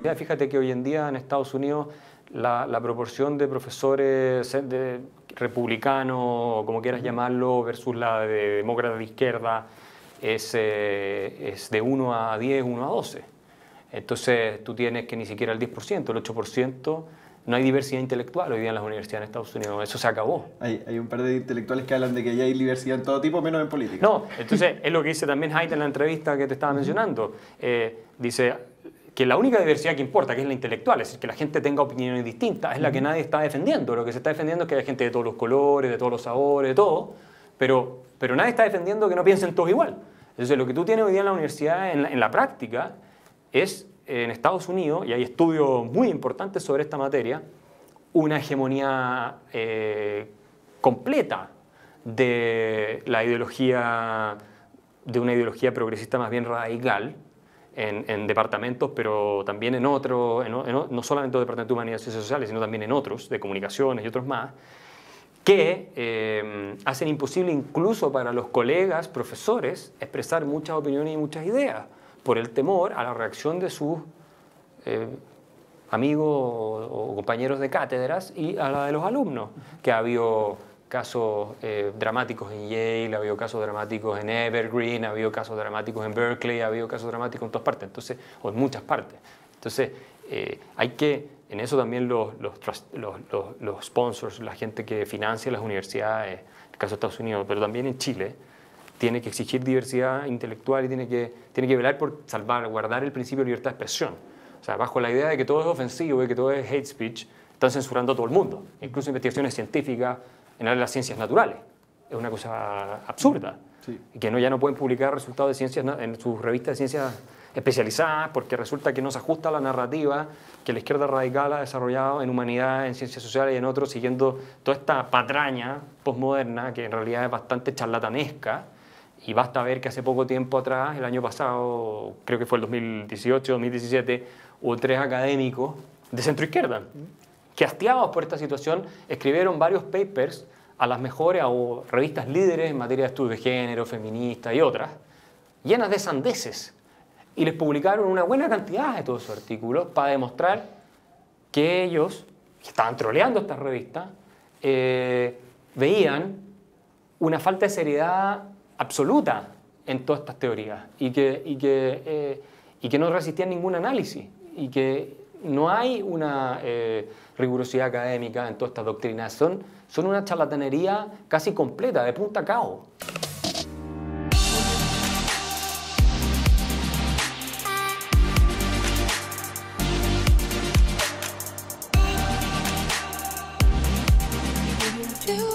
Fíjate que hoy en día en Estados Unidos la proporción de profesores republicanos, o como quieras llamarlo, versus la de demócratas de izquierda es de 1 a 10, 1 a 12. Entonces tú tienes que ni siquiera el 10%, el 8%, no hay diversidad intelectual hoy día en las universidades en Estados Unidos, eso se acabó. Hay un par de intelectuales que hablan de que ya hay diversidad en todo tipo, menos en política. No, entonces es lo que dice también Haidt en la entrevista que te estaba mencionando. Dice que la única diversidad que importa, que es la intelectual, es decir, que la gente tenga opiniones distintas, es la que nadie está defendiendo. Lo que se está defendiendo es que haya gente de todos los colores, de todos los sabores, de todo, pero nadie está defendiendo que no piensen todos igual. Entonces lo que tú tienes hoy día en la universidad, en la práctica, es en Estados Unidos, y hay estudios muy importantes sobre esta materia, una hegemonía completa de la ideología, de una ideología progresista más bien radical en departamentos, pero también en otros, no solamente en el Departamento de Humanidades y Ciencias Sociales, sino también en otros, de comunicaciones y otros más, que hacen imposible incluso para los colegas, profesores, expresar muchas opiniones y muchas ideas, por el temor a la reacción de sus amigos o compañeros de cátedras y a la de los alumnos, que ha habido casos dramáticos en Yale, ha habido casos dramáticos en Evergreen, ha habido casos dramáticos en Berkeley, ha habido casos dramáticos en todas partes, entonces, o en muchas partes. Entonces, hay que, en eso también los sponsors, la gente que financia las universidades, en el caso de Estados Unidos, pero también en Chile, tiene que exigir diversidad intelectual y tiene que velar por salvaguardar el principio de libertad de expresión. O sea, bajo la idea de que todo es ofensivo y que todo es hate speech, están censurando a todo el mundo, incluso investigaciones científicas en las ciencias naturales. Es una cosa absurda. Sí. Y que ya no pueden publicar resultados de ciencias en sus revistas de ciencias especializadas porque resulta que no se ajusta a la narrativa que la izquierda radical ha desarrollado en humanidad, en ciencias sociales y en otros, siguiendo toda esta patraña postmoderna que en realidad es bastante charlatanesca. Y basta ver que hace poco tiempo atrás, el año pasado, creo que fue el 2018, 2017, hubo 3 académicos de centroizquierda que, hastiados por esta situación, escribieron varios papers a las mejores o revistas líderes en materia de estudios de género, feminista y otras, llenas de sandeces. Y les publicaron una buena cantidad de todos esos artículos para demostrar que ellos, que estaban troleando estas revistas, veían una falta de seriedad absoluta en todas estas teorías y que no resistían ningún análisis y que no hay una rigurosidad académica en todas estas doctrinas. Son una charlatanería casi completa, de punta a cabo. You